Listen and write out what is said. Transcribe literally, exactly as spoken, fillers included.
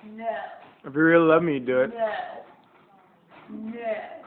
No. If you really love me, you'd do it. No. No.